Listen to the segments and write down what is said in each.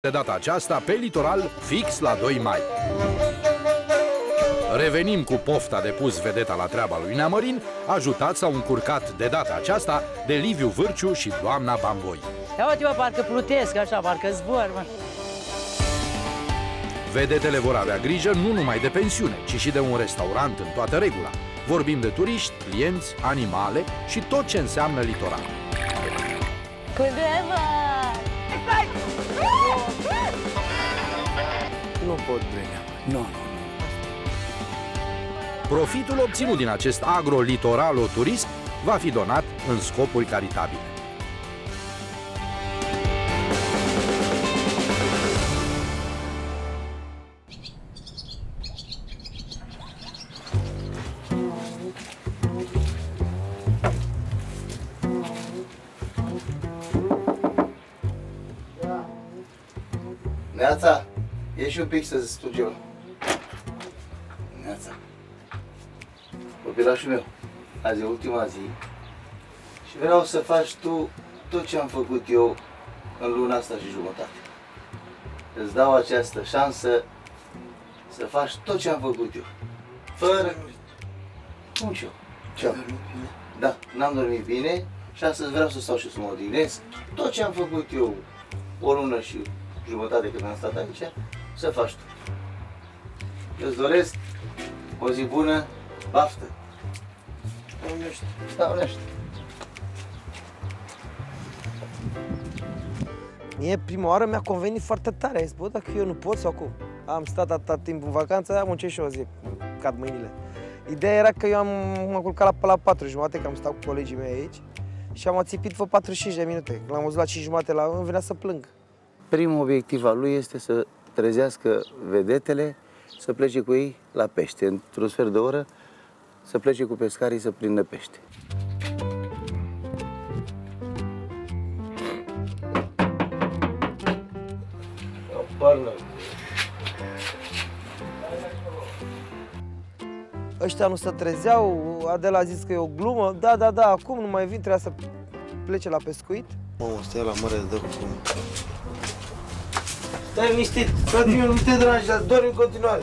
De data aceasta pe litoral fix la 2 mai. Revenim cu pofta de pus vedeta la treaba lui Neamărin, ajutat sau încurcat de data aceasta de Liviu Vârciu și doamna Bamboi. Ia uite, mă, parcă plutesc așa, parcă zbor, mă. Vedetele vor avea grijă nu numai de pensiune, ci și de un restaurant în toată regula. Vorbim de turiști, clienți, animale și tot ce înseamnă litoral. Nu pot plece. Nu. Profitul obținut din acest agro-litoralo-turism va fi donat în scopuri caritabile. Neața, ieși un pic să studiu eu. Neața. Copilașul meu, azi e ultima zi și vreau să faci tu tot ce am făcut eu în luna asta și jumătate. Îți dau această șansă să faci tot ce am făcut eu. Fără... Cum și eu? Ce-am? Da, n-am dormit bine și astăzi vreau să stau și să mă odihnesc. Tot ce am făcut eu o lună și jumătate când am stat aici, să faci tu. Eu-ți doresc o zi bună, baftă. Staunește. Mie prima oară mi-a convenit foarte tare. Ai zis, bă, dacă eu nu pot sau cum? Am stat atâta timp în vacanță, am muncit și o zi, cad mâinile. Ideea era că eu m-am culcat la 4:30, că am stat cu colegii mei aici și am ațipit vreo 45 de minute. Când l-am văzut la 5:30, îmi venea să plâng. Primul obiectiv al lui este să trezească vedetele, să plece cu ei la pește. Într-un sfert de oră să plece cu pescarii să prindă pește. Ăștia nu se trezeau, Adela a zis că e o glumă. Da, acum nu mai vin, trebuia să plece la pescuit. Mamă, stai la mare de dă cu... Stai liniștit, frate meu, nu te deranjează, dormi în continuare.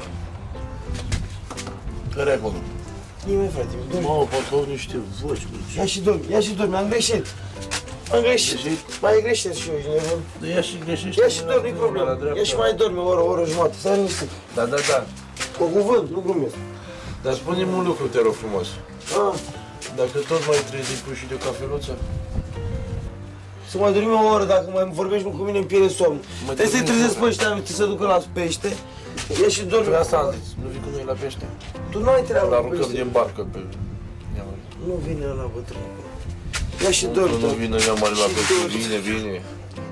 Care-i acolo? Nimeni, frate meu, dormi. Mamă, poate au niște voci. Ia și dormi, am greșit. Mai greșesc și eu, ești nebun. Ia și greșește. Ia și dormi, nu-i problemă. Ia și mai dormi o oră jumătate, stai liniștit. Da. Cu cuvânt, nu glumesc. Dar spune-mi un lucru, te rog frumos. Dacă tot mai trezi, pui și de o cafeluță? Să mai dormi o oră, dacă mai vorbești cu mine în piele somn. Trebuie să-i trezesc pe ăștia, să se ducă la pește. Ia și dormi. Păi asta am zis, nu vii cu noi la pește? Tu nu ai treabă la cu pește. Din barcă pe... Nu vine ăla bătrân. Ia și dormi. Nu vine Neamărin la pește, vine.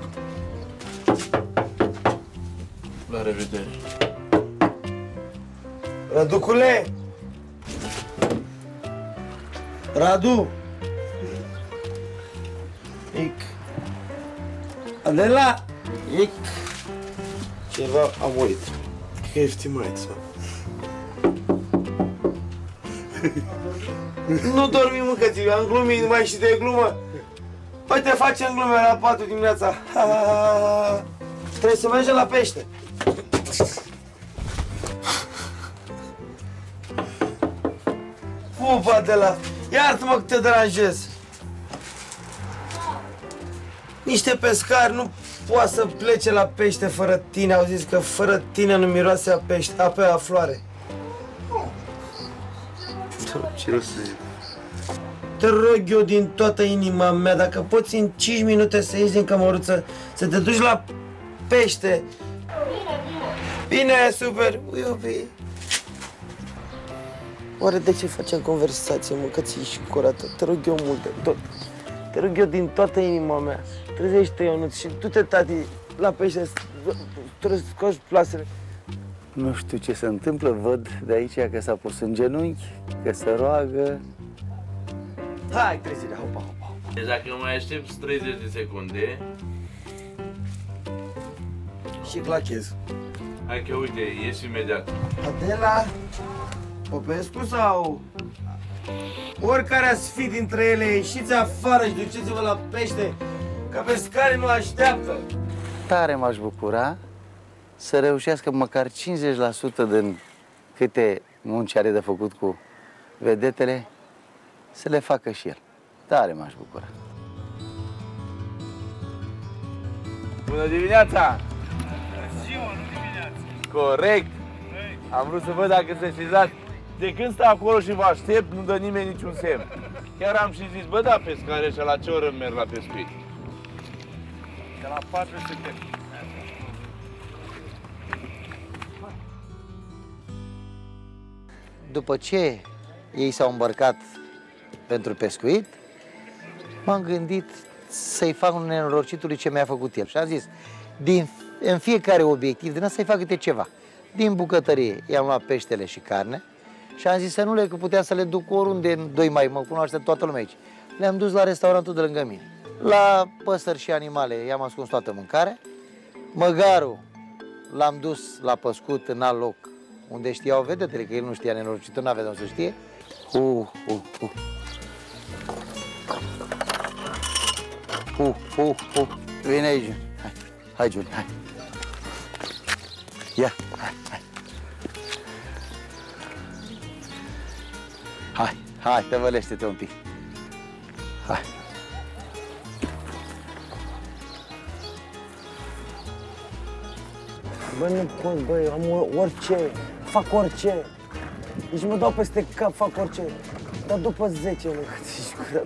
La revedere. Răducule! Radu! Ic! Adela! Ic! Ceva a murit. Că eftimaiți, mă. Nu dormi, mâncă-ți, am glumit, mai și de glumă. Păi te facem glume la 4 dimineața. Trebuie să mergem la pește. Pupa de la... Iartă-mă că te deranjez. Niște pescari nu poate să plece la pește fără tine. Au zis că fără tine nu miroase a pește, apă a floare. Ce rost să zic? Te rog eu din toată inima mea, dacă poți în 5 minute să ieși din cămăruță, să te duci la pește. Bine, super, iubi. Oare de ce facem conversație, mă, că ți și curată? Te rog eu mult de tot. Te rog eu din toată inima mea. Trezește-te, Ionuț, și du-te, tati, la pește, trebuie să scoți plasele. Nu știu ce se întâmplă, văd de aici că s-a pus în genunchi, că se roagă. Hai, trezire, hopa. Deci dacă mai aștepți 30 de secunde... Și clachez. Hai că uite, ies imediat. Adela, Popescu sau... Oricare ați fi dintre ele, ieșiți afară și duceți-vă la pește, că pescarii nu așteaptă. tare m-aș bucura să reușească măcar 50% din câte munci are de făcut cu vedetele, să le facă și el. Tare m-aș bucura. Bună dimineața! Ziua, nu dimineața. Corect! Am vrut să văd dacă se sezat. De când stă acolo și vă aștept, nu dă nimeni niciun semn. Chiar am și zis, bă, da, pescare ăștia, la ce oră merg la pescuit? De la 4 septembrie. După ce ei s-au îmbărcat pentru pescuit, m-am gândit să-i fac un nenorocitului ce mi-a făcut el. Și am zis, în fiecare obiectiv din asta să-i fac câte ceva. Din bucătărie i-am luat peștele și carne și am zis să nu le, că puteam să le duc oriunde în 2 mai, mă cunoaște toată lumea aici. Le-am dus la restaurantul de lângă mine. La păsări și animale i-am ascuns toată mâncarea. Măgarul l-am dus la păscut în alt loc, unde știau vedetele, că el nu știa, nenorocitul n-avea de unde să știe. Vine aici, Juni. Hai, Juni, hai. Ia, hai, tăvălește-te un pic. Hai. Bă, nu pot, bă, am orice, fac orice. Deci mă dau peste cap, fac orice. Dar după 10 nu zici curat.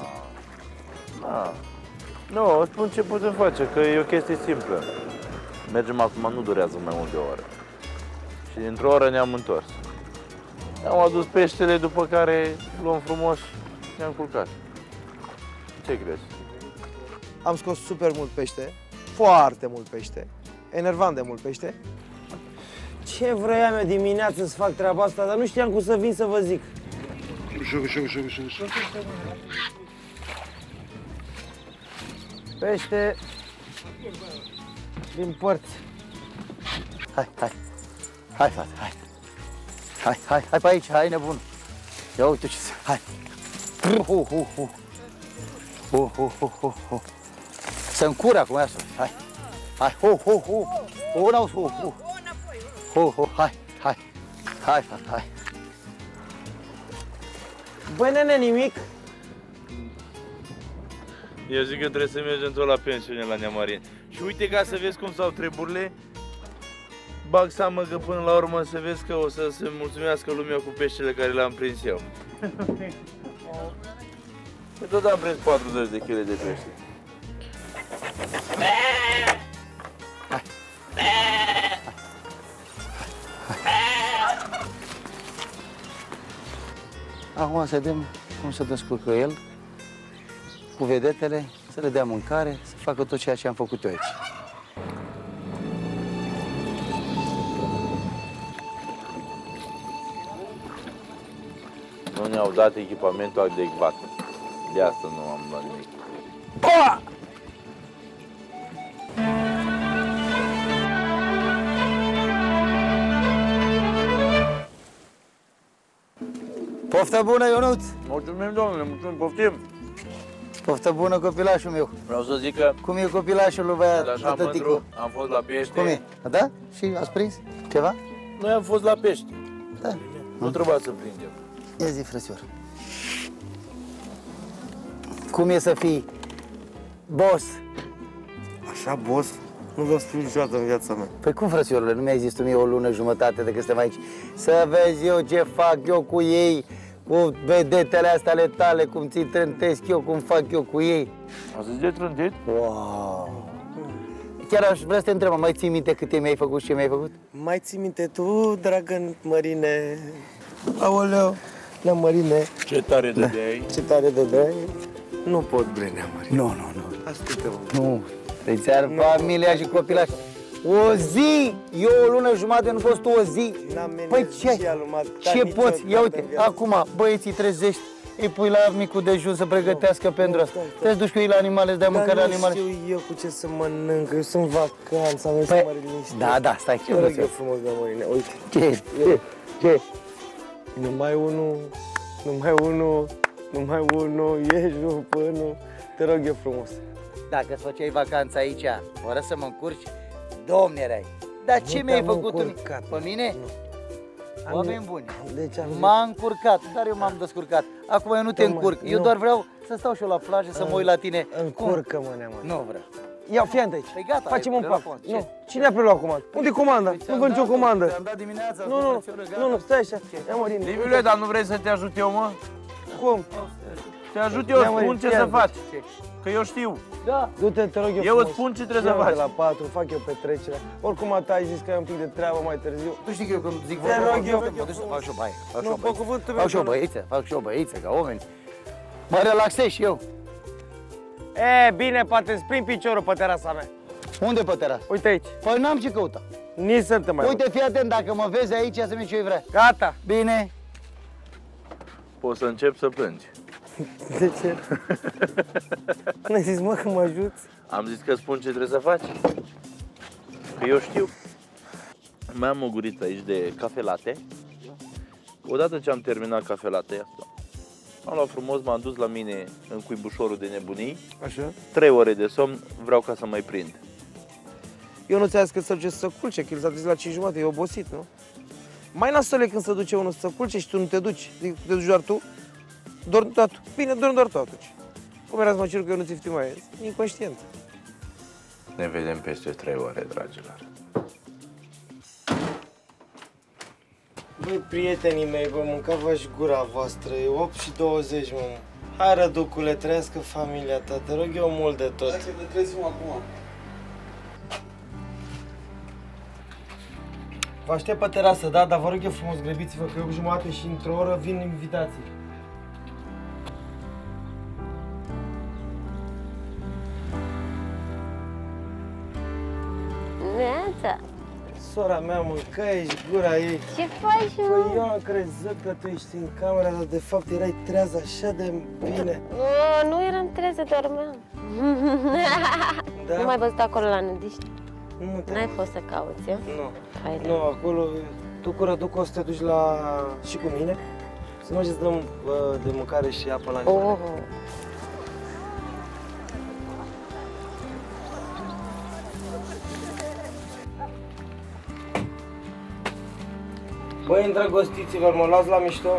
Nu, spun ce putem face, că e o chestie simplă. Mergem acum, nu durează mai mult de o oră. Și dintr-o oră ne-am întors. Am adus peștele, după care luăm frumos și ne-am culcat. Ce crezi? Am scos super mult pește, foarte mult pește, enervant de mult pește. Ce vroiam eu dimineața să fac treaba asta, dar nu știam cum să vin să vă zic. Pește din părți. Hai, frate, hai pe aici, hai nebun. Ia uite ce hai. Să încură acum, ia să, hai. Hai, frate, hai. Băi, nene, nimic? Eu zic că trebuie să mergem tot la pensiune la Neamarin. Și uite, ca să vezi cum stau treburile, bag seamă că până la urmă să vezi că o să se mulțumească lumea cu peștele care l-am prins eu. Păi tot am prins 40 de kg de pește. Acum să vedem cum se descurcă el cu vedetele, să le dea mâncare, să facă tot ceea ce am făcut eu aici. Nu ne-au dat echipamentul adecvat. De asta nu am luat nimic. Poftă bună, Ionuț! Mulțumim, domnule, mulțumim, poftim! Poftă bună, copilașul meu! Vreau să zic că... Cum e copilașul lui băiat, așa mândru, am fost la pește. Cum e? Da? Și ați prins ceva? Noi am fost la pește. Da. Nu trebuia să prindem. Ia zi, frățior. Cum e să fii boss? Așa, boss? Nu vreau să fiu niciodată în viața mea. Păi cum, frățiorule, nu mi-ai zis tu mie o lună jumătate de când suntem aici? Să vezi eu ce fac eu cu ei, cu vedetele astea ale tale, cum ți-i trântesc eu, cum fac eu cu ei. A zis de trântit? Wow! Chiar aș vrea să te întreb, mai ții minte câte mi-ai făcut și ce mi-ai făcut? Mai ții minte tu, dragă Mărine? Aoleu, la Mărine. Ce tare dădeai. Ce tare dădeai. Nu pot, Brenea, Mărine. Nu. Ascultă-mă. Nu. Îți ar familia și copilași. O zi! Eu o lună jumătate nu fost o zi. Păi ce poți? Ia uite, acum băieții trezești, îi pui la micul dejun să pregătească pentru asta. Te duci cu ei la animale, să dea mâncare la animale. Dar nu știu eu cu ce să mănânc, eu sunt vacanță, avem să mă liniștesc. Da, stai, ce vreau să eu frumos, de Mărine, uite. Ce? Numai unul, e jupânul. Te rog eu frumos. Dacă-ți făceai vacanța aici, fără să mă încurci, domne erai. Dar ce mi-ai făcut pe mine? Nu. Oameni buni, m-a încurcat, dar eu m-am descurcat. Acum eu nu te încurc, eu doar vreau să stau și eu la plajă, să mă uit la tine. Încurcă-mă, neamă. Nu vreau. Ia, fii aici. Păi gata, facem un pact. Nu. Cine a preluat comanda? Unde e comanda? Nu văd nicio comandă. Ți-am dat dimineața. Nu, stai așa. Ia mă, Rini. Liviule, dar nu vrei să te ajut eu, mă? Cum? Te ajut eu, spun ce să faci. Că eu știu. Da. Du-te, te rog eu Eu îți spun ce trebuie să faci. de la 4, fac eu petrecerea. Oricum a ta ai zis că ai un pic de treabă mai târziu. Tu știi că eu când zic Te rog eu. Fac și o baie. Fac și o băiță, fac și o băiță, ca oameni. Mă relaxez și eu. E, bine, poate îți prind piciorul pe terasa mea. Unde pe terasă? Uite aici. Păi n-am ce căuta. Nici să te mai Uite, fii atent, dacă mă vezi aici, să-mi ce vrea. Gata. Bine. Poți să încep să plângi. De ce? Nu-ai zis, mă, că mă ajuți? Am zis că spun ce trebuie să faci. Că eu știu. Mai am o guriță aici de cafe latte. Odată ce am terminat cafe latte asta, am luat frumos, m-am dus la mine în cuibușorul de nebunii. Așa? 3 ore de somn, vreau ca să mai prind. Eu nu ți-am zis că să duce să se culce, că el s-a trezit la 5:30, e obosit, nu? Mai nasole când se duce unul să se culce și tu nu te duci. Te duci doar tu? Dormi doar tu. Bine, dormi doar tu atunci. Cum era să mă cer că eu nu ți-i mai inconștient. Ne vedem peste 3 ore, dragilor. Băi, prietenii mei, vă mâncava-și gura voastră, e 8:20, mă. Hai, Răducule, trăiască familia ta, te rog eu mult de tot. Hai să ne trezim acum. Vă aștept pe terasă, da? Dar vă rog eu frumos, grăbiți-vă, că 8:30 și într-o oră vin invitații. Neața! Sora mea, mâncai-și gura ei. Ce faci, mă? Păi eu am crezut că tu ești în camera, dar de fapt erai trează așa de bine. Nu eram treză, dormeam. Da? Nu m-ai văzut acolo la nudiști? Nu te... N-ai fost să cauți, eu? Nu. Hai, Nu, acolo, tu cu Răducu o să te duci la... și cu mine. Să mergi să dăm de mâncare și apă la animale. Oh. Băi, îndrăgostiților, mă luați la mișto?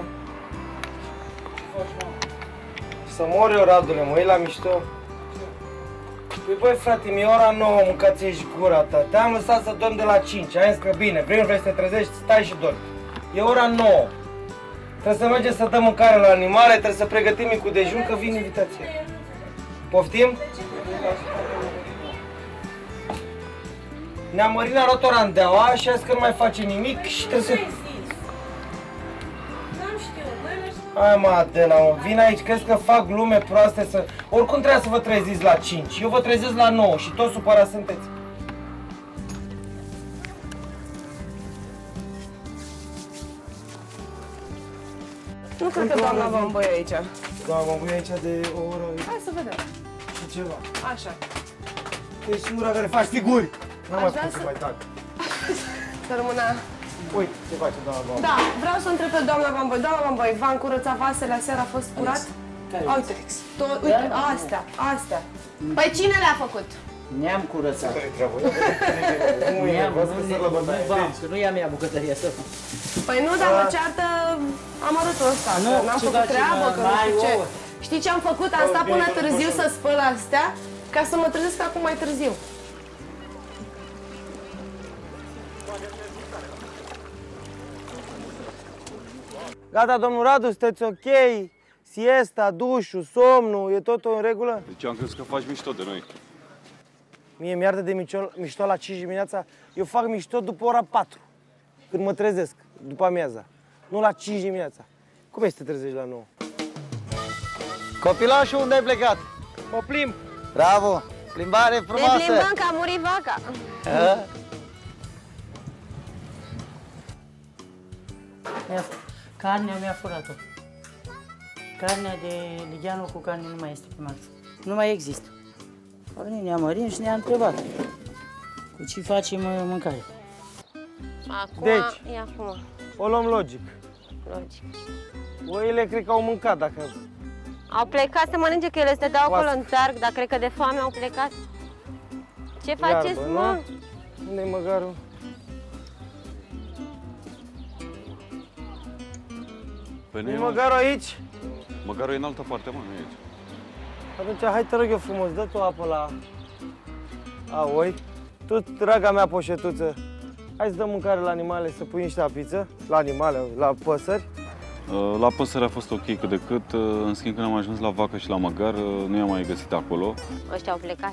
Să mor eu, Radule, mă iei la mișto? Păi băi, frate, mi-e ora 9, mâncați-și gura ta. Te-am lăsat să dormi de la 5, ai zis că bine, vrei să te trezești, stai și dormi. E ora 9. Trebuie să mergem să dăm mâncare la animale, trebuie să pregătim micul dejun, că vin invitația. Poftim? Neamărina a luat o randeaua și a zis că nu mai face nimic și trebuie să... Hai mă, Adela, mă, vin aici, crezi că fac glume proaste să... Oricum trebuia să vă treziți la 5, eu vă trezesc la 9 și toți supărați sunteți. Nu cred că doamna Bamboi e aici. Doamna Bamboi e aici de o oră Hai să vedem. și ceva. Așa. Tu ești singura care faci figuri. N-am mai vrea spus să să- mai tac. Să rămână... Uite, ce face doamna Bamboi. Da, vreau să întreb pe doamna Bamboi. Doamna Bamboi, v-am curățat vasele aseară, a fost curat? Uite, uite, astea, astea. Păi cine le-a făcut? Ne-am curățat. Nu e, vă spus să la bătaie. Nu e a mea bucătăria asta. Păi nu, dar mă ceartă amărâtul ăsta, Nu, că n-am ce făcut faci, treabă, mă, că nu mai știu ce. ouă. Știi ce am făcut? Am stat până târziu să spăl astea, ca să mă trezesc acum mai târziu. Gata, domnul Radu, sunteți ok? Siesta, dușul, somnul, e totul în regulă? Deci am crezut că faci mișto de noi. Mie mi-arde de mișto la 5 dimineața, eu fac mișto după ora 4, când mă trezesc, după amiaza. Nu la 5 dimineața. Cum e să te trezești la 9? Copilașul, unde ai plecat? Mă plimb. Bravo! Plimbare Ne frumoasă! plimbăm că a murit vaca. A? Carnea mi-a furat-o. Carnea de ligheanul cu carne nu mai este pe masă. Nu mai există. A venit Neamărin și ne-a întrebat cu ce facem mâncare. Acum, Deci. e acum, O luăm logic. logic. Oile cred că au mâncat dacă Au plecat să mănânce, că ele stăteau acolo în țarc, dar cred că de foame au plecat. Ce faceți, mă? Unde-i măgarul? Păi nu e măgarul aici? Măgarul e în altă parte, mă, nu e aici. Atunci, hai te rog eu frumos, dă tu apă la... Aoi. Tu, draga mea poșetuță, hai să dăm mâncare la animale, să pui niște apiță. La animale, la păsări. La păsări a fost ok cât de cât, în schimb când am ajuns la vacă și la măgar, nu i-am mai găsit acolo. Ăștia au plecat.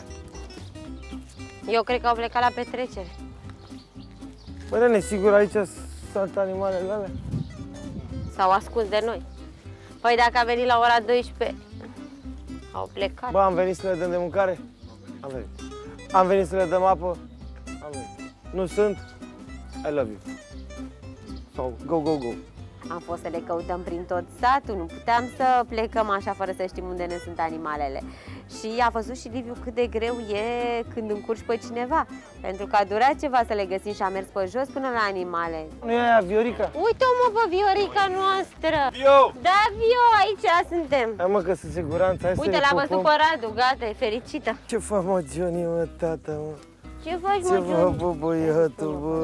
Eu cred că au plecat la petrecere. Bă, Rene, sigur aici sunt animalele alea? S-au ascuns de noi. Păi dacă a venit la ora 12, au plecat. Bă, am venit să le dăm de mâncare? Am venit. Am venit să le dăm apă? Am venit. Nu sunt? I love you. Sau go, go, go. Am fost să le căutăm prin tot satul, nu puteam să plecăm așa fără să știm unde ne sunt animalele. Și a văzut și Liviu cât de greu e când încurci pe cineva. Pentru că a durat ceva să le găsim și a mers pe jos până la animale. Nu e aia Viorica? Uite-o, mă, pe Viorica noastră! Vio! Da, Vio, aici suntem! Hai, mă, că sunt siguranță, hai. Uite, l-am văzut pe Radu, gata, e fericită. Ce faci, mă, Johnny, mă, tata, mă? Ce faci, mă, Johnny? Ce faci, bă, băiatul, bă?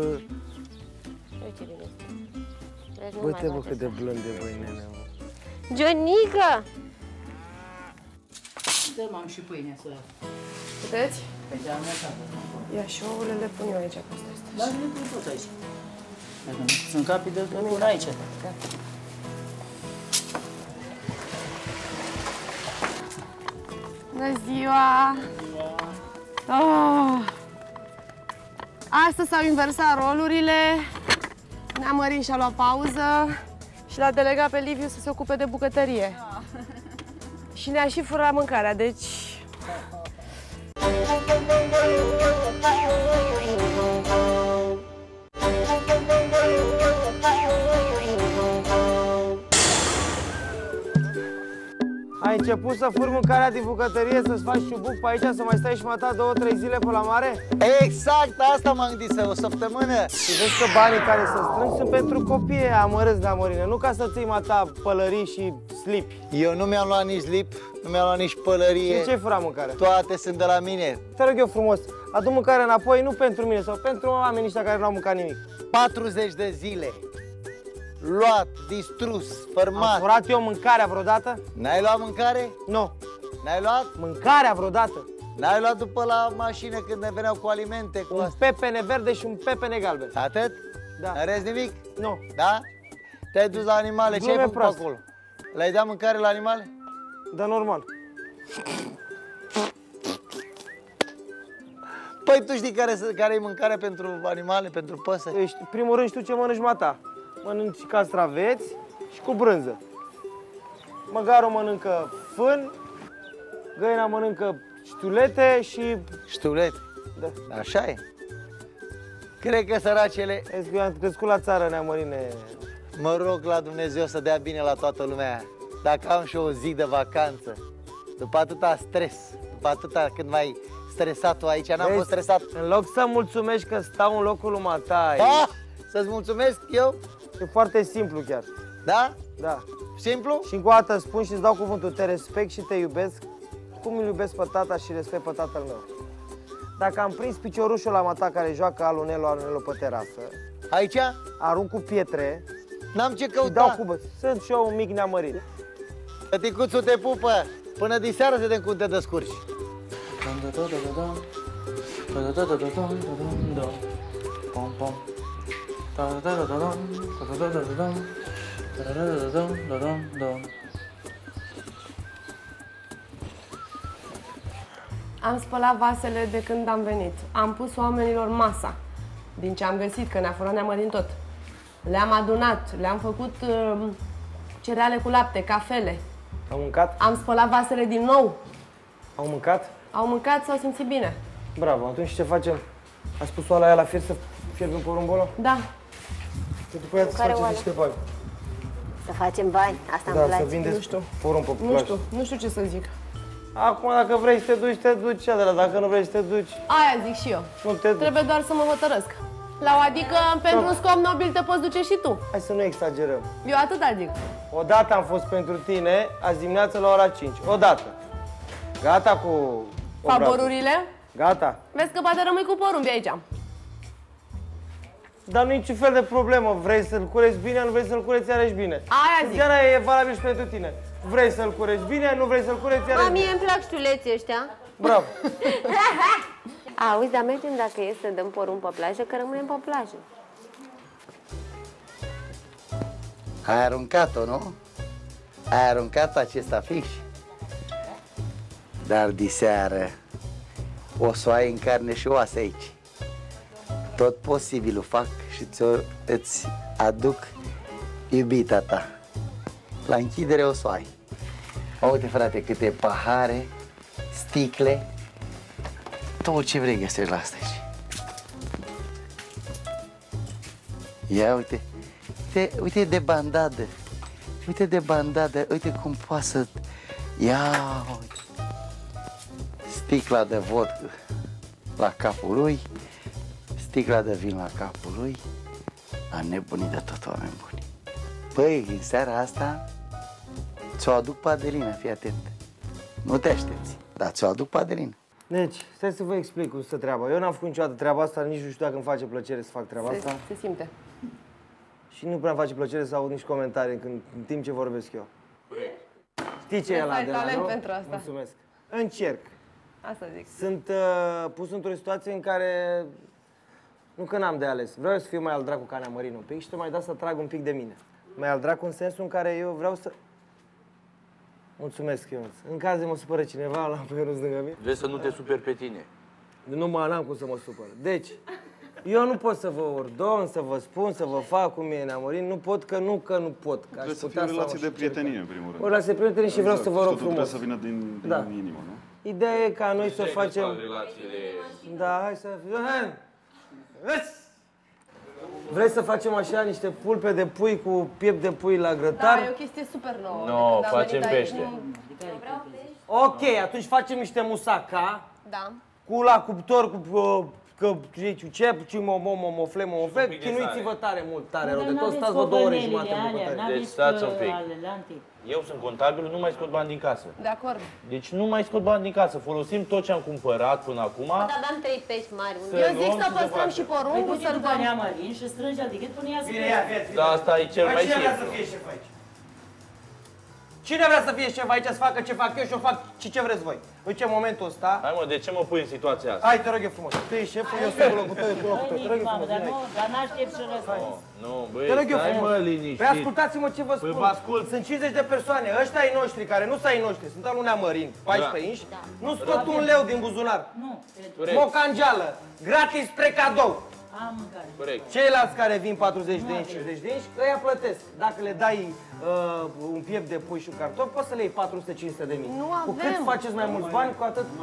Uite bine. Uite, bă, cât de blânde, băi, nene, mă. Jonica! Dă-mi am și pâine să... Puteți? Păi de-a mea tată. Ia și ouăle le pun eu aici pe astea. Dar le pun tot aici. Dacă nu sunt capii de pun aici. Bună ziua! Oh. Astăzi s-au inversat rolurile. Neamărin și-a luat pauză și l-a delegat pe Liviu să se ocupe de bucătărie. Și ne-a și furat mâncarea, deci... Ai început să furi mâncarea din bucătărie, să-ți faci ciubuc pe aici, să mai stai și mata 2-3 zile pe la mare? Exact, asta m-am gândit, o săptămână. Și vezi că banii care se strâng sunt pentru copii amărâți de amărine, nu ca să ții mata pălării și slipi. Eu nu mi-am luat nici slip, nu mi-am luat nici pălărie. Și ce-ai furat mâncare? Toate sunt de la mine. Te rog eu frumos, adu mâncarea înapoi, nu pentru mine, sau pentru oamenii ăștia care nu au mâncat nimic. 40 de zile. Luat, distrus, fărmat. Am furat eu mâncarea vreodată? N-ai luat mâncare? Nu. N-ai luat? Mâncarea vreodată? N-ai luat după la mașină când ne veneau cu alimente? Cu un pepene verde și un pepene galben. Atât? Da. N-ai rest nimic? Nu. Da? Te-ai dus la animale, ce ai făcut acolo? Le-ai dat mâncare la animale? Da, normal. Păi tu știi care e mâncarea pentru animale, pentru păsări? Primul rând știu ce mănânci mata. Mănânci castraveți și cu brânză. Măgarul mănâncă fân, găina mănâncă știulete și... Știulete? Da. Așa e. Cred că săracele... Eu am crescut la țară, Neamărine. Mă rog la Dumnezeu să dea bine la toată lumea. Dacă am și o zi de vacanță, după atâta stres, după atâta când mai stresat tu aici, n-am fost stresat. În loc să mulțumești că stau în locul lui Matai... Da? Să-ți mulțumesc eu? E foarte simplu chiar. Da? Da. Simplu? Și încă o dată spun și îți dau cuvântul, te respect și te iubesc cum îl iubesc pe tata și respect pe tatăl meu. Dacă am prins piciorușul la mata care joacă alunelo pe terasă... Aici? Arunc cu pietre... N-am ce căuta. Și dau cu băți. Sunt și eu un mic neamărit. Tăticuțul te pupă. Până diseară să vedem cum te descurci. Am spălat vasele de când am venit. Am pus oamenilor masa. Din ce am găsit, că ne-a furat Neamărin tot. Le-am adunat, le-am făcut cereale cu lapte, cafele. Au mâncat? Am spălat vasele din nou. Au mâncat? Au mâncat, s-au simțit bine. Bravo, atunci ce facem? Ați pus oala aia la fier să fierbem porumbul ăla? Da. Și după aia să facem niște bani. Să facem bani? Asta da, îmi place. să vindeți porumb pe plaj. Nu știu ce să zic. Acum, dacă vrei să te duci, te duci, Adela. Dacă nu vrei să te duci... Aia zic și eu. Nu te duci. Trebuie doar să mă hotărăsc. Adică pentru un scop nobil te poți duce și tu. Hai să nu exagerăm. Eu atât zic. Odată am fost pentru tine, azi dimineață la ora 5. Odată. Gata cu favorurile? Gata. Vezi că poate rămâi cu porumbi aici. Dar nu e niciun fel de problemă. Vrei să-l cureți bine, nu vrei să-l cureți iarăși bine. Aia zic. Diana, e valabil și pentru tine. Vrei să-l cureți bine, nu vrei să-l cureți iarăși bine. Mie îmi plac ștuleții ăștia. Bravo. Auzi, dar mergem dacă e să dăm porumb pe plajă, că rămânem pe plajă. Ai aruncat-o, nu? Ai aruncat acest afiș? Dar diseară o să o ai în carne și oase aici. Tot posibilul fac și îți aduc iubita ta. La închidere o să o ai. Uite, frate, câte pahare, sticle, tot ce vrei găsești la asta aici. Ia uite, uite de bandadă, uite de bandadă, uite cum poate să... Ia uite. Sticla de vodcă la capul lui, sticla de vin la capul lui, am nebunit de tot, oameni buni. Păi, în seara asta ți-o aduc pe Adelina, fii atent. Nu te aștepți, dar ți-o aduc pe Adelina. Deci, stai să vă explic cum stă treaba. Eu n-am făcut niciodată treaba asta, nici nu știu dacă îmi face plăcere să fac treaba asta. Se simte. Și nu prea îmi face plăcere să aud nici comentarii în timp ce vorbesc eu. Știi ce e ăla de la, talent nu? pentru asta. Mulțumesc. Încerc. Asta zic. Sunt pus într-o situație în care nu că n-am de ales. Vreau să fiu mai al dracu ca Nea Mărin un pic și mai dat să trag un pic de mine. Mai al dracu în sensul în care eu vreau să... Mulțumesc, Ionuț. În caz de mă supără cineva, la pe Ionuț lângă mine. Vrei să nu te superi pe tine? Nu n-am cum să mă supăr. Deci, eu nu pot să vă ordon, să vă spun, să vă fac cum e Nea Mărin. Nu pot că nu pot. Trebuie să fie o relație de prietenie, în primul rând. O relație de prietenie și vreau să vă rog frumos. Trebuie să vină din inimă, nu? Ideea e ca noi să facem... Da, hai să... Vrei să facem așa niște pulpe de pui cu piept de pui la grătar? Da, e o chestie super nouă. Nu, facem pește. Ok, atunci facem niște musaca. Da. Cu la cuptor, cu... chinuiți-vă tare mult, tare rău. De tot stați vă 2 ore jumate în bucătărie. Deci stați un pic. Eu sunt contabil, nu mai scot bani din casă. De acord. Deci nu mai scot bani din casă. Folosim tot ce am cumpărat până acum. Dar aveam 3 pești mari. Eu zic să păstrăm și porumbul, să-l dăm. Nea Mărin și strânge adică până ea să fie. Da, asta e cel mai simplu. Cine vrea să fie șef aici? Cine vrea să fie șef aici, să facă ce fac eu și o fac și ce vreți voi? Uite, în momentul ăsta... Hai mă, de ce mă pui în situația asta? Hai, te rog eu frumos. Tu ești șeful, eu sunt locul tău, tu locul tău. Te rog eu frumos, dar n-aștept și răspuns. Nu, băi, stai mă liniștit. Păi ascultați-mă ce vă spun. Păi vă ascult. Sunt 50 de persoane, ăștia ai noștri, care nu sunt ai noștri, sunt al lui Nea Mărin, 14 inși, nu scot un leu din buzunar. Nu. Mocangeală, gratis spre cadou. Am mâncare. Corect. Ceilalți care vin 40 de inși, 50 de inși, ăia plătesc. Dacă le dai un piept de pui și un cartof, poți să le iei 400-500 de mii. Nu Cu cât avem. faceți mai mulți bani, cu atât...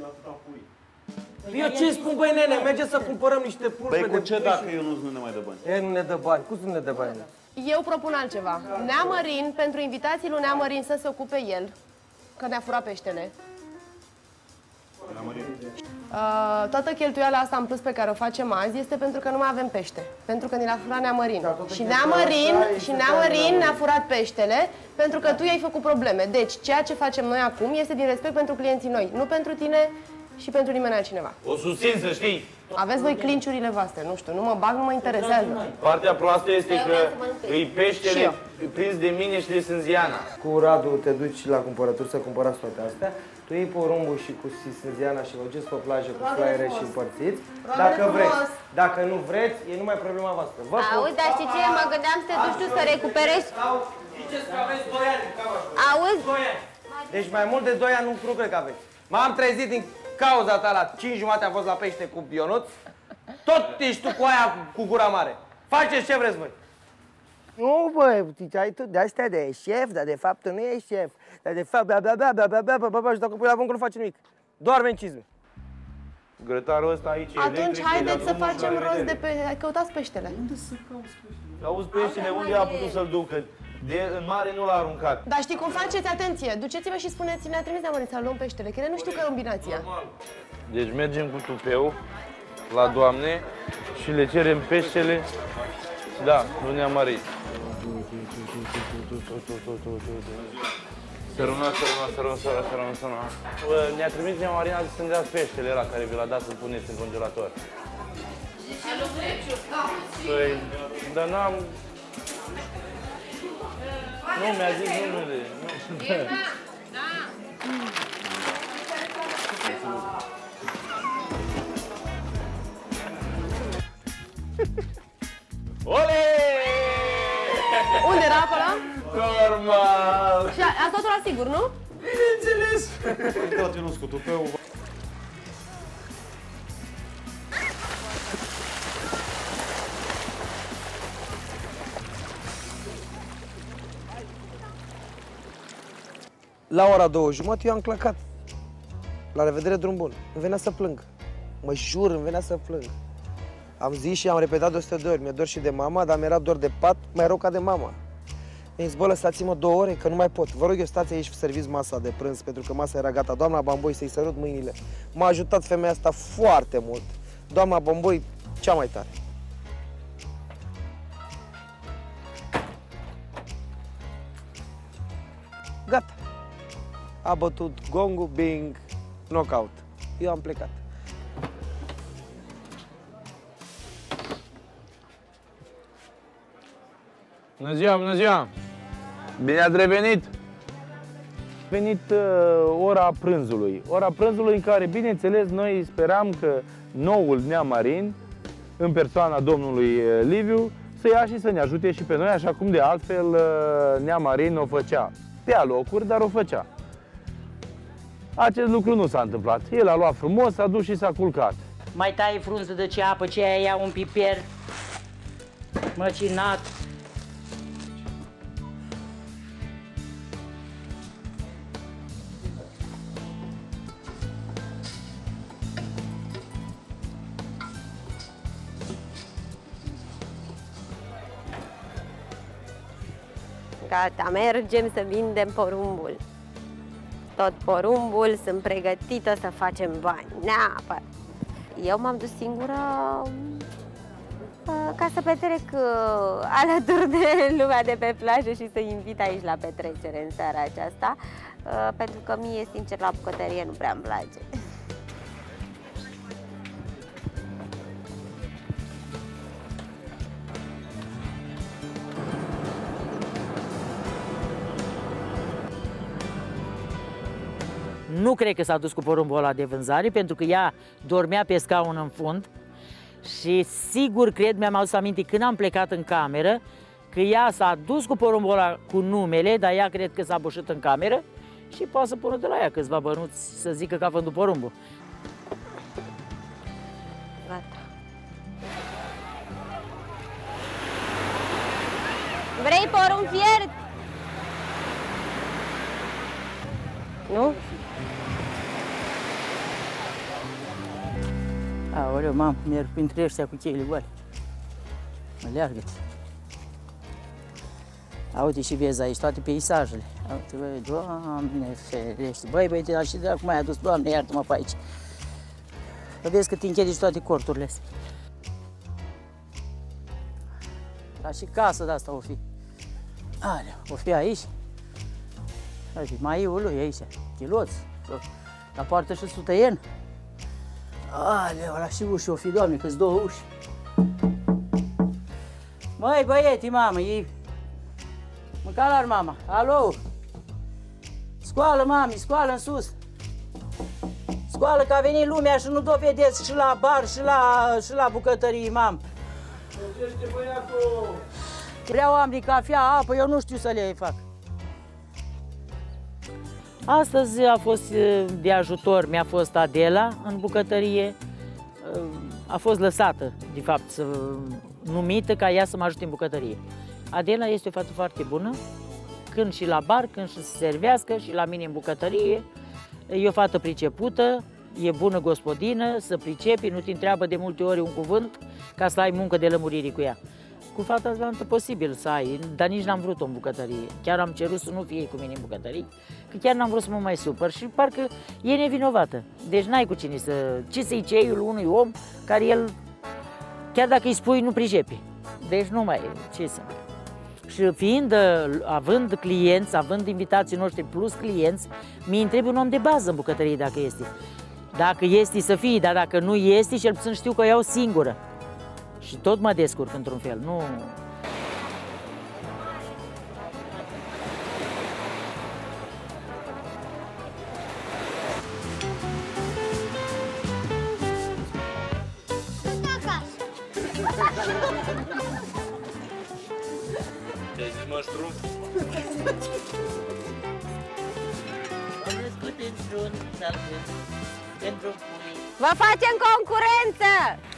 Eu ce spun, băi nene, mergeți să cumpărăm niște pulpe de pui. Păi cu ce dacă eu nu ne mai dă bani? El nu ne dă bani. Cum să nu ne dă bani? Eu propun altceva. Nea Mărin, pentru invitații lui Nea Mărin să se ocupe el, că ne-a furat peștele. Toată cheltuiala asta în plus pe care o facem azi este pentru că nu mai avem pește. Pentru că ni l-a furat Nea Mărin. Și Nea Mărin ne-a furat peștele pentru că tu i-ai făcut probleme. Deci, ceea ce facem noi acum este din respect pentru clienții noi, nu pentru tine și pentru nimeni altcineva. O susțin, să știi. Aveți voi clinciurile voastre, nu știu, nu mă bag, nu mă interesează. Partea proastă este că îi peștele prins de mine și de Sânziana. Cu Radu te duci la cumpărături să cumpărați toate astea. Tu iei porumbul și cu Sânziana și vă duceți pe plajă cu flyere și împărțiți. Dacă vreți. Dacă nu vreți, e numai problema voastră. Auzi, dar știi ce? Mă gândeam să te duci tu să recuperezi. Ziceți că aveți 2 ani în cauza asta. Auzi? 2 ani. Deci mai mult de 2 ani nu cred că aveți. M-am trezit din cauza ta la 5 jumate am fost la pește cu Ionuț. Tot ești tu cu aia cu gura mare. Faceți ce vreți voi. Nu, băi, ai tu de astea de șef, dar de fapt nu e șef. Dar de fapt, și dacă pui la bun, nu face nimic. Doarme în cizme. Grătarul ăsta aici e Atunci electric, haideți să dar facem drumul rost care de pe... Căutați peștele. Unde să cauți peștele? Auzi peștele, unde a putut să-l ducă? În mare nu l-a aruncat. Dar știi cum faceți? Atenție! Duceți-vă și spuneți, ne-a trimis Nea Mărin să luăm peștele, că ele nu știu că e combinația. Deci mergem cu tupeu la Doamne și le cerem peștele, da, nu ne-am mărit. Săruna. Ne-a trimis Nea Marina să-mi dea peștele ăla care vi l-a dat să-l puneți în congelator. Păi, dar n-am... Nu, mi-a zis numele. Ole! Unde era acolo? Normal! Și ați luat-o la sigur, nu? Bineînțeles! Uitați, nu scutul pe o... La ora 2:30 eu am clacat. La revedere, drum bun. Îmi venea să plâng. Mă jur, îmi venea să plâng. Am zis și am repetat de 100 de ori. Mi-e dor și de mama, dar mi-era dor de pat, mai rău ca de mama. Mi-a zis, bă, lăsați-mă 2 ore, că nu mai pot. Vă rog eu, stați aici, serviți masa de prânz, pentru că masa era gata. Doamna Bamboi, să-i sărut mâinile. M-a ajutat femeia asta foarte mult. Doamna Bamboi, cea mai tare. Gata. A bătut gongul, bing, knockout. Eu am plecat. Bună ziua, bună ziua! Bine ați revenit! A venit ora prânzului. Ora prânzului în care, bineînțeles, noi speram că noul Nea Marin, în persoana domnului Liviu, să ia și să ne ajute și pe noi, așa cum de altfel Nea Marin o făcea. Pe alocuri, dar o făcea. Acest lucru nu s-a întâmplat. El a luat frumos, s-a dus și s-a culcat. Mai tai frunză de ceapă, ce aia ia un piper măcinat. Gata, mergem să vindem porumbul. Tot porumbul, sunt pregătită să facem bani, neapărat. Eu m-am dus singură ca să petrec alături de lumea de pe plajă și să invit aici la petrecere în seara aceasta, pentru că mie, sincer, la bucătărie nu prea îmi place. Nu cred că s-a dus cu porumbul ăla de vânzare, pentru că ea dormea pe scaun în fund și sigur, cred, mi-am adus aminte când am plecat în cameră, că ea s-a dus cu porumbul ăla cu numele, dar ea cred că s-a bușit în cameră și poate să pună de la ea câțiva bănuți să zică că a vândut porumbul. Gata. Vrei porumb fiert? Nu? Aoleu, mamă, merg printre ăștia cu cheile goale. Mă leargă-ți. Uite și vezi aici toate peisajele. Uite, băi, Doamne ferește. Băi, băi, și de acum ai adus, Doamne, iartă-mă pe aici. Că vezi că te închedi și toate corturile astea. Dar și casă de asta o fi. Alea, o fi aici. Uite, maiul lui aici, chiloț. Dar poartă și sutăien. Aleu, ăla și uși o fi, Doamne, că-s 2 uși. Măi, băieti, mamă, e... Mânca la mama. Alo? Scoală, mami, scoală în sus. Scoală că a venit lumea și nu dovedeți și la bar și la bucătărie, mamă. Găsește băiatul! Vreau am de cafea, apă, eu nu știu să le fac. Astăzi a fost de ajutor, mi-a fost Adela în bucătărie. A fost lăsată, de fapt, numită ca ea să mă ajute în bucătărie. Adela este o fată foarte bună, când și la bar, când și se servească și la mine în bucătărie. E o fată pricepută, e bună gospodină, să pricepi, nu te întreabă de multe ori un cuvânt ca să ai muncă de lămurire cu ea. cu fata asta e posibil să ai, dar nici n-am vrut-o în bucătărie. Chiar am cerut să nu fie cu mine în bucătărie, că chiar n-am vrut să mă mai supăr și parcă e nevinovată. Deci n-ai cu cine ce să-i cei unui om care el, chiar dacă îi spui, nu pricepe. Deci nu mai e, ce să mai. Și având clienți, având invitații noștri plus clienți, mi-i trebuie un om de bază în bucătărie dacă este. Dacă este să fie, dar dacă nu este, cel puțin știu că o iau singură. Și tot mă descurc într-un fel, nu... Te-ai zis măștru? Vă facem concurență!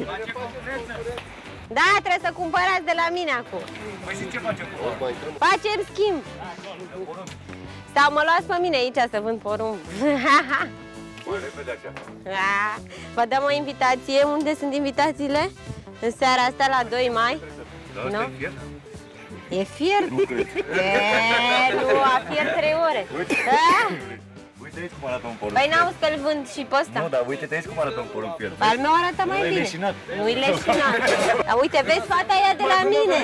Da, trebuie să cumpărați de la mine acum. Păi și ce facem? Facem schimb. Sau mă luați pe mine aici să vând porumb. Mai repede așa. Vă dăm o invitație. Unde sunt invitațiile? În seara asta la 2 mai? Da, asta e fiert? E fiert? Nu cred. Nu, a fiert 3 ore. Uite aici cum arată un porumb. Păi n-auzi că-l vând și pe ăsta. Nu, dar uite-te aici cum arată un porumb fiert. Al meu arată mai bine. leșinat. Nu-i leșinat. Dar uite, vezi fata aia de la mine.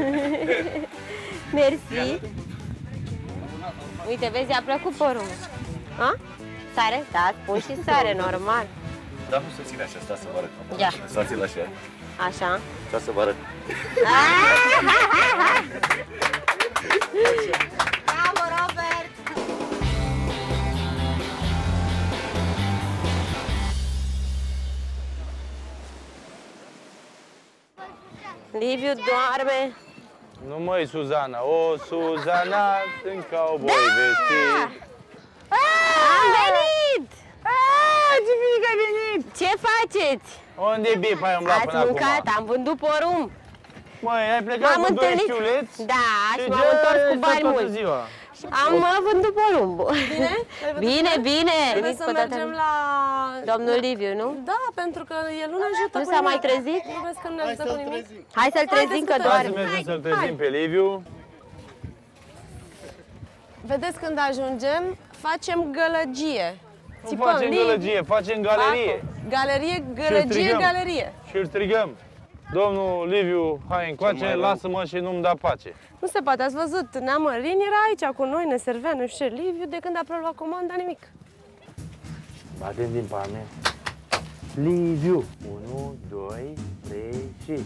Mersi. Uite, vezi, i-a plăcut porumbul. A? Sare? Da, spun și sare, normal. Dar nu se ține așa, sta să vă arăt. Ia. Stați-l așa. Așa. Sta să vă arăt. Bravo, Robert! Liviu doarme. Nu măi, Suzana. O, Suzana, sunt cowboy vestit. Am venit! Ce bine că ai venit! Ce faceți? Unde e bip? Ai umblat până Ați acum? mâncat? Am vândut porumb. Măi, ai plecat cu 2 știuleți? Da, și m-am întors cu bani mulți. Ziua. Am vândut porumbul. Bine? Bine, bine! Trebuie să mergem la... Domnul Liviu, nu? Da, pentru că el nu ne ajută. Nu s-a mai trezit? Nu vezi că nu ne ajută cu nimic? Hai să-l trezim că Hai doarme. să mergem să-l trezim pe Liviu. Vedeți, când ajungem, facem gălăgie. Nu facem gălăgie, facem galerie. Galerie, gălăgie, galerie. Și îl strigăm. Domnul Liviu, hai încoace, lasă-mă și nu-mi da pace. Nu se poate, ați văzut, Neamărin era aici cu noi, ne servea, nu știu ce, Liviu, de când a preluat comanda, nimic. Batem din palme. Liviu. 1, 2, 3 și...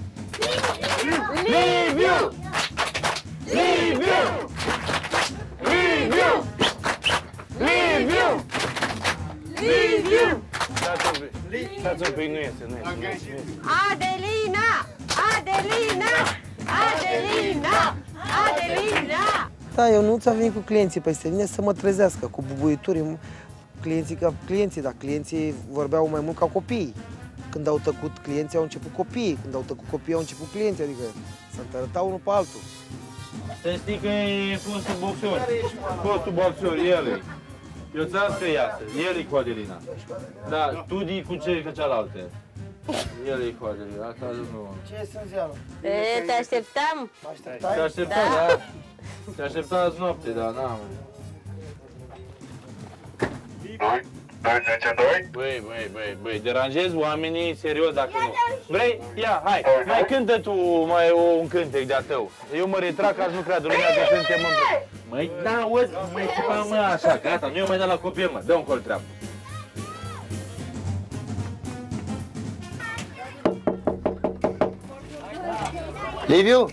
Liviu! Liviu! Liviu! Liviu! Liviu! Stați un pic, nu iese, nu iese. Adelina! Adelina! Adelina! Adelina! Da, eu nu ți-am venit cu clienții peste mine să mă trezească cu bubuituri. Clienții vorbeau mai mult ca copiii. Când au tăcut clienții, au început copiii. Când au tăcut copiii, au început clienții. Adică să arătau unul pe altul. Să știi că e fostul boxer. Fostul boxer, el e. Eu ți-am să iasă, el e cu Adelina. Da, tu di cu ce că cealaltă. El e cu Adelina, asta nu... Ce este în ziarul? Te așteptam? Te așteptam, da. Te așteptam azi noapte, da, n-am. Băi, deranjezi oamenii serios dacă nu. Vrei? Ia, hai, mai cântă tu un cântec de-a tău. Eu mă retrag ca să nu creadă lumea că suntem împreună. Măi, da, auzi, mai țipa mă așa, gata, nu eu mai dat la copil, mă, dă un col treabă. Liviu?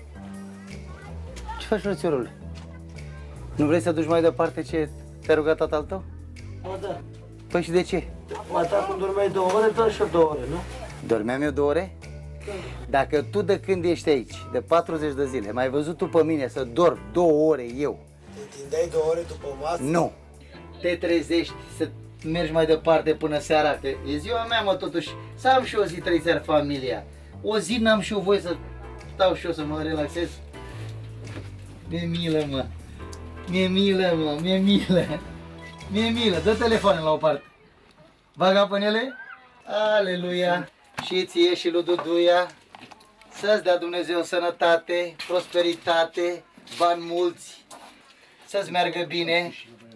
Ce faci, frățiorule? Nu vrei să duci mai departe ce te-a rugat tatăl tău? Mă, da. Păi și de ce? Mă, da, când dormeai 2 ore, doar și 2 ore, nu? Dormeam eu 2 ore? Dacă tu de când ești aici, de 40 de zile, m-ai văzut tu pe mine să dorm 2 ore eu. Te tindeai 2 ore după masă? Nu. Te trezești să mergi mai departe până seara, că e ziua mea, mă, totuși, să am și o zi trăiți familia. O zi n-am și eu voie să stau și eu să mă relaxez. Mi-e milă, mă. Mi-e milă, mă, mi-e milă. Mi-e milă, dă telefonul la o parte. Baga pânele? Aleluia. Și ție și lui Duduia. Să-ți dea Dumnezeu sănătate, prosperitate, bani mulți, să-ți meargă bine.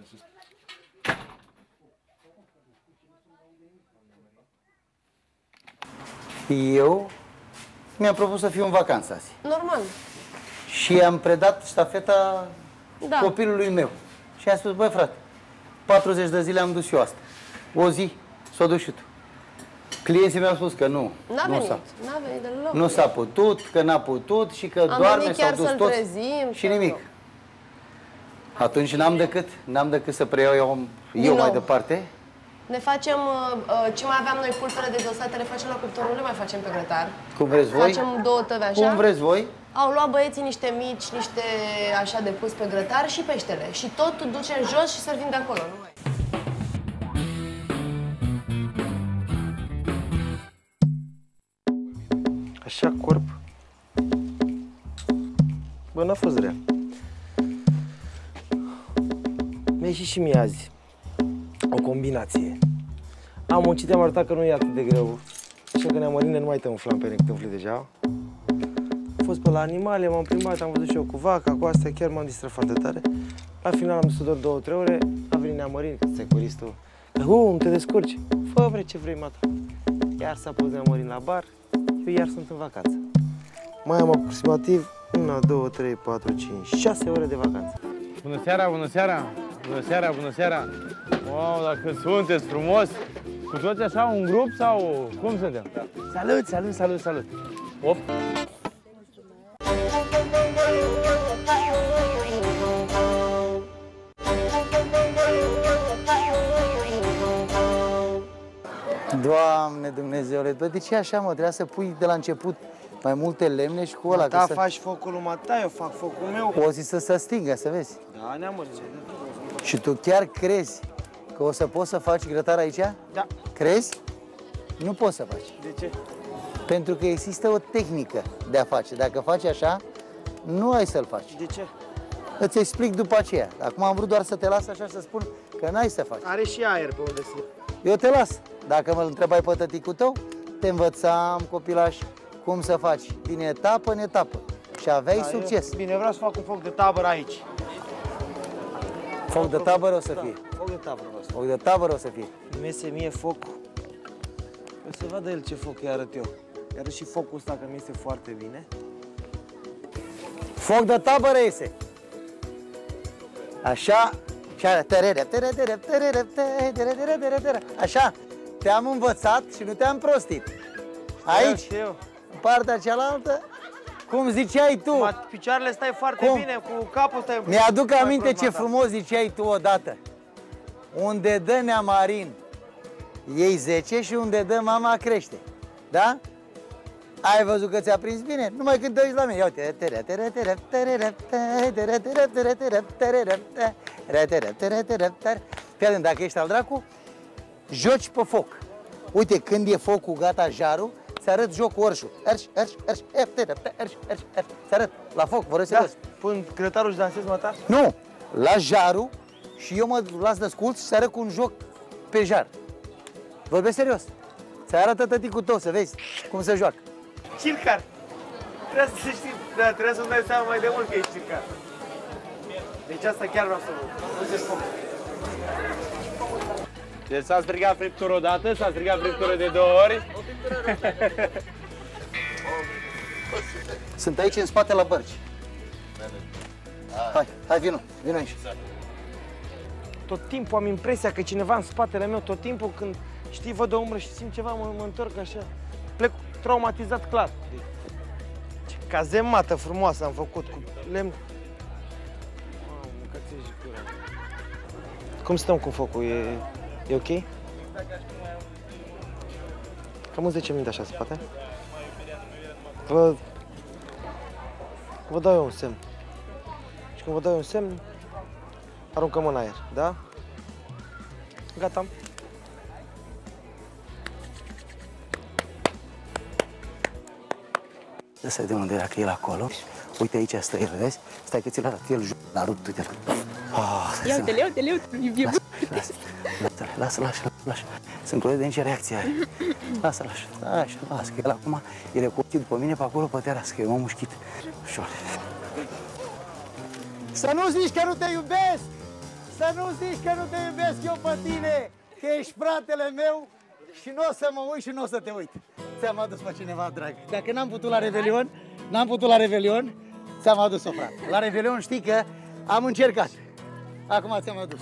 Eu mi-am propus să fiu în vacanță azi. Normal. Și am predat ștafeta copilului meu. Și am spus, băi frate, 40 de zile am dus eu asta. O zi s-o dus și tu. Clienții mi-au spus că nu. N-a venit deloc. Nu s-a putut, că n-a putut și că doarme, s-au dus toți și nimic. Atunci n-am decât să preiau eu mai departe. Ne facem, ce mai aveam noi, pulpere de dosate, le facem la cuptor, nu le mai facem pe grătar. Cum vreți voi? Facem 2 tăvi așa. Cum vreți voi? Au luat băieții niște mici, niște așa de pus pe grătar și peștele. Și tot ducem jos și servim de acolo. Nu mai. Așa, corp. Bă, n-a fost rea. Mi-a ieșit și mie azi o combinație. Am muncit, am arătat că nu e atât de greu. Așa că Neamărine nu mai te umflam pe cât umfli deja. Am fost pe la animale, m-am plimbat, am văzut și eu cu vaca, cu astea, chiar m-am distrat foarte tare. La final am stat doar 2-3 ore, a venit Neamărin, că securistul. Nu te descurci, fă bre ce vrei, mata. Iar s-a pus Neamărin la bar, eu iar sunt în vacanță. Mai am aproximativ 1, 2, 3, 4, 5, 6 ore de vacanță. Bună seara, bună seara! Bună seara, bună seara! Wow, dacă sunteți frumos! Cu toți așa, un grup sau cum suntem? Salut, salut, salut, salut! Op! Doamne Dumnezeule, de ce așa, mă? Trebuia să pui de la început mai multe lemne și cu ăla. Da, faci focul lui Mata, eu fac focul meu. O zi să se stingă, să vezi. Da, Neamărine. Și tu chiar crezi că o să poți să faci grătar aici? Da. Crezi? Nu poți să faci. De ce? Pentru că există o tehnică de a face. Dacă faci așa, nu ai să-l faci. De ce? Îți explic după aceea. Acum am vrut doar să te las așa să spun că n-ai să faci. Are și aer pe unde se... Eu te las. Dacă mă întrebai pe tăticul tău, te învățam, copilaș, cum să faci din etapă în etapă. Și aveai succes. Bine, vreau să fac un foc de tabără aici. Foc de tabără o să fie. Foc de tabără o să fie. Foc de tabără o să fie. Mese mie foc. O să vadă el ce foc îi arăt eu. Iar și focul ăsta că mi este foarte bine. Foc de tabără iese. Așa. Așa. Te-am învățat și nu te-am prostit. Aici, în partea cealaltă, cum ziceai tu. Picioarele stai foarte bine, cu capul stai... Mi-aduc aminte ce frumos ziceai tu odată. Unde dă Neamarin, iei 10 și unde dă mama crește. Da? Ai văzut că ți-a prins bine? Numai când te uiți la mine. Ia uite. Fii atent, dacă ești al dracu, joci pe foc. Uite, când e focul gata, jarul, ți arăt jocul orșul. Ți arăt, la foc, vă rog serios. Pun grătarul și dansezi, Mata? Nu, las jarul și eu mă las de sculț și ți arăt cu un joc pe jar. Vorbesc serios. Ți arată tăticul tău să vezi cum se joacă. Circar. Trebuie să știi, da, trebuie să-mi dai seama mai de mult că ești circar. Deci asta chiar vreau să văd. Deci s-a strigat friptură odată, s-a strigat friptură de 2 ori. Sunt aici în spate la bărci. Hai, vino aici. Tot timpul am impresia că cineva în spatele meu, tot timpul când, știi, văd o umbră și simt ceva, mă întorc așa. Plec traumatizat clar. Ce cazemată frumoasă am făcut cu lemn. Cum stăm cu focul? E ok? Cam 10 minute așa se poate? Vă dau eu un semn. Și când vă dau eu un semn, aruncăm în aer, da? Gata. Să vedem unde era, că el acolo. Uite, aici stă el, vezi? Stai că ți-l arăt, el la rupt, uite-l. Ia uite-le, ia uite-le, iubim. Lasă. Sunt curios de ce reacție are. Lasă. Așa, lasă, că el acum e recuțit după mine pe acolo pe terasă, că eu m-am mușchit. Ușor. Să nu zici că nu te iubesc! Să nu zici că nu te iubesc eu pe tine! Că ești fratele meu și nu o să mă uit și nu o să te uit. Ți-am adus pe cineva drag. Dacă n-am putut la Revelion, ți-am adus-o, frate. La Revelion știi că am încercat. Acum ți-am adus.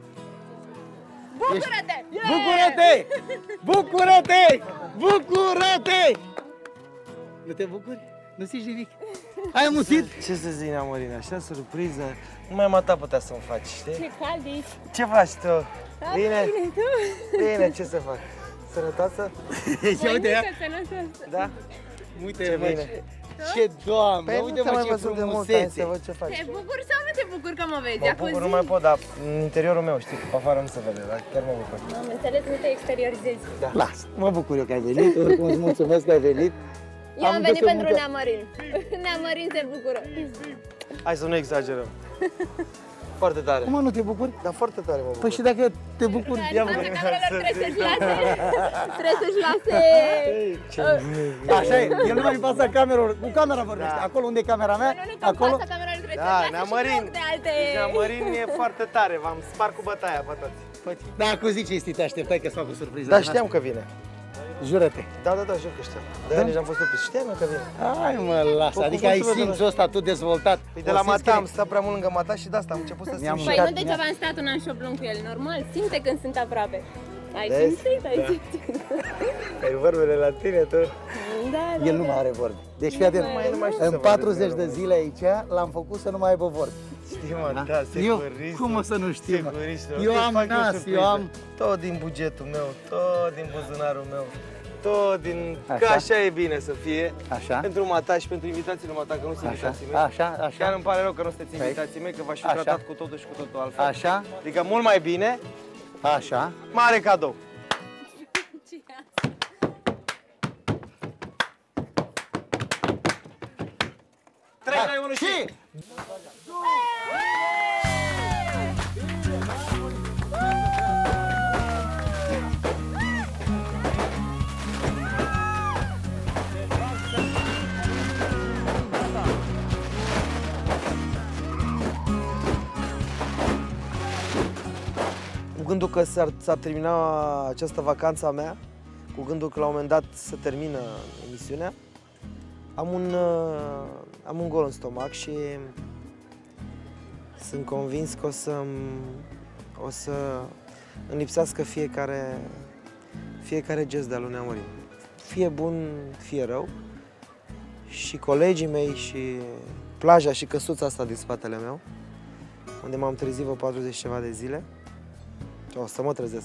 Bucură-te! Bucură-te! Bucură-te! Bucură-te! Nu te bucuri? Nu simți nimic? Ai amuțit? Ce să zic, Neamărine, așa surpriză. Numai mata putea să-mi faci, știi? Ce cald ești! Ce faci tu? Bine? Bine, tu? Bine, ce să fac? Sănătoasă? Uite ea. Sănătoasă! Da? Uite, ce mă, bine! ce doamnă! Păi uite, mă, ce frumusețe! Să văd ce faci. Te bucuri sau nu te bucuri că mă vezi? Mă bucur, nu mai pot, dar în interiorul meu, știi, pe afară nu se vede, dar chiar mă bucur. Am înțeles, nu te exteriorizezi. Da. Lasă, mă bucur eu că ai venit, oricum îți mulțumesc că ai venit. Eu am venit pentru Neamărin. Neamărin se bucură. Hai să nu exagerăm. Foarte tare. Cum nu te bucuri? Dar foarte tare mă bucur. Păi și dacă te bucuri, ia mă. Trebuie să-și lase. Așa e, el nu mai pasă camerul, cu camera vorbește. Acolo unde e camera mea, acolo. Da, Neamărin e foarte tare, v-am spart cu bătaia pe toți. Da, acum zici cinsti, te așteptai că-ți fac o surpriză. Da, știam că vine. Jură-te. Da, jur că știam. De-aia nici am fost surprins. Știam eu că vine. Hai mă, lasă, adică ai simțul ăsta tot dezvoltat. Păi de la Mata am stat prea mult lângă Mata și de asta am început să simt. Păi nu degeaba am stat un an și 8 luni cu el, normal, simte când sunt aproape. Ai simțit, ai simțit. Ai vorbele la tine, tu? Da. El nu mai are vorbe. Deci fii atent, în 40 de zile aici l-am făcut să nu mai aibă vorbe. Știi, mă, da, securist. Cum o să nu știu, mă? Eu am nas, eu am tot din bugetul meu, tot din buzunarul meu. Tot din... Că așa e bine să fie. Așa. Pentru Mata și pentru invitațiile Mata, că nu sunt invitații mei. Așa. Chiar îmi pare rău că nu sunteți invitații mei, că v-aș fi tratat cu totul și cu totul altfel. Așa. Adică mult mai bine. Așa. Mare cadou. Și... Cu gândul că s-ar termina această vacanță a mea, cu gândul că la un moment dat să termină emisiunea, am un gol în stomac și sunt convins că o să îmi lipsească fiecare gest de-al lui Neamărin. Fie bun, fie rău. Și colegii mei și plaja și căsuța asta din spatele meu, unde m-am trezit vreo 40 ceva de zile. O să mă trezesc.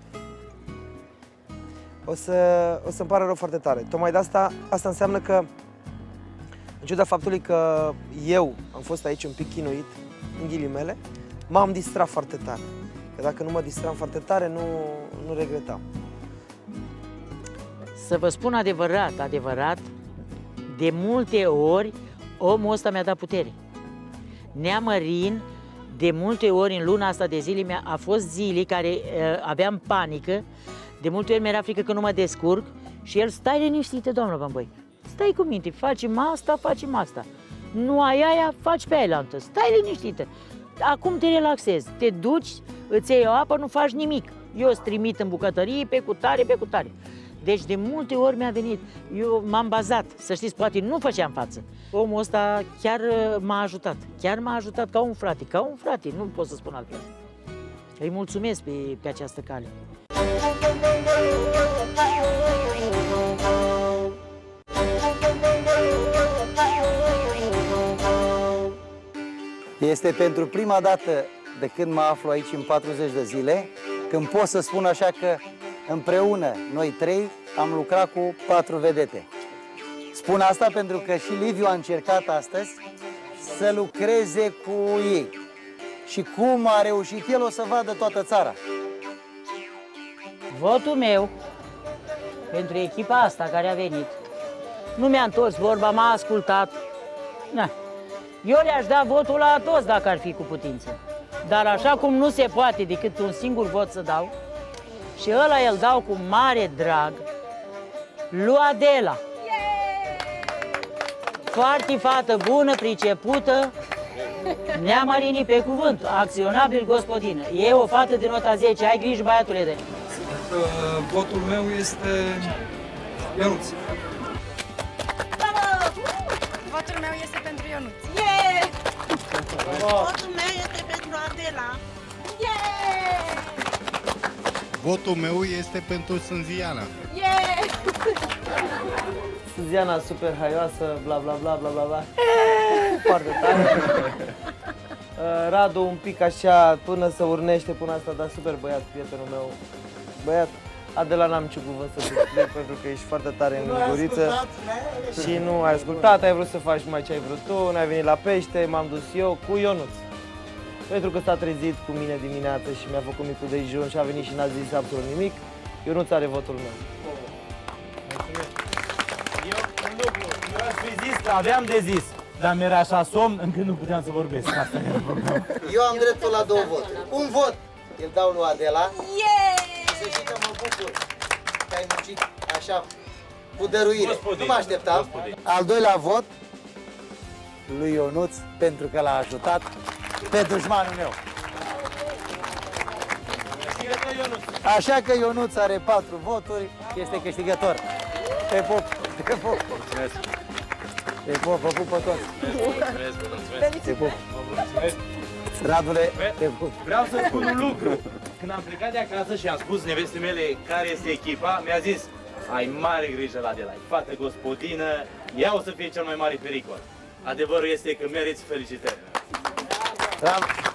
O să-mi pară rău foarte tare. Tocmai de asta înseamnă că, în ciuda faptului că eu am fost aici un pic chinuit, în ghilimele, m-am distrat foarte tare. Că dacă nu mă distram foarte tare, nu regretam. Să vă spun adevărat, de multe ori omul ăsta mi-a dat putere. Neamărin, de multe ori în luna asta de zile, a fost zile care aveam panică, de multe ori mi-era frică că nu mă descurc și el, stai liniștită, doamnă Bambăi, stai cu minte, facem asta, nu ai aia, faci pe aia, stai liniștită, acum te relaxezi, te duci, îți iei o apă, nu faci nimic, eu îți trimit în bucătărie pe cutare. Deci de multe ori mi-a venit, eu m-am bazat, să știți, poate nu făceam față. Omul ăsta chiar m-a ajutat ca un frate, nu pot să spun altfel. Îi mulțumesc pe această cale. Este pentru prima dată de când mă aflu aici în 40 de zile, când pot să spun așa că împreună, noi trei, am lucrat cu 4 vedete. Spun asta pentru că și Liviu a încercat astăzi să lucreze cu ei. Și cum a reușit el, o să vadă toată țara. Votul meu pentru echipa asta care a venit, nu mi-a întors vorba, m-a ascultat. Eu le-aș da votul la toți dacă ar fi cu putință. Dar așa cum nu se poate decât un singur vot să dau, și ăla îl dau cu mare drag lui Adela. Foarte fată bună, pricepută, ne-a marinit pe cuvânt, acționabil gospodină. E o fată de nota 10, ai grijă, băiatule de. Votul meu este Ionuț. Votul meu este pentru Ionuț. Votul meu este pentru Adela. Votul meu este pentru Sânziana. Sânziana super haioasă, bla bla bla bla bla bla. Foarte tare. Radu un pic așa, până să urnește, până asta, dar super băiat, prietenul meu. Băiat, Adela n-am niciun cuvânt să zic, pentru că ești foarte tare în guriță și nu ai ascultat, ai vrut să faci mai ce ai vrut tu, n-ai venit la pește, m-am dus eu cu Ionuț. Pentru că s-a trezit cu mine dimineață și mi-a făcut micul dejun și a venit și n-a zis absolut nimic, Ionuț are votul meu. Eu aș fi zis că aveam de zis, dar mi-era așa somn încât nu puteam să vorbesc. Asta era problema. Eu am dreptul la 2 voturi. Un vot îl dau lui Adela. Să știi că mă bucur că ai muncit așa cu dăruire. Nu mă așteptam. Al doilea vot lui Ionuț pentru că l-a ajutat pe dușmanul meu. Așa că Ionuț are 4 voturi, este câștigător. Te pup, te pup. Mulțumesc. Te pup, vă pup pe toți. Mulțumesc. Te pup. Radule, te pup. Vreau să spun un lucru. Când am plecat de acasă și am spus nevestei mele care este echipa, mi-a zis: ai mare grijă la Adela, e fată gospodină, ea o să fie cel mai mare pericol. Adevărul este că meriți felicitări. Bravo.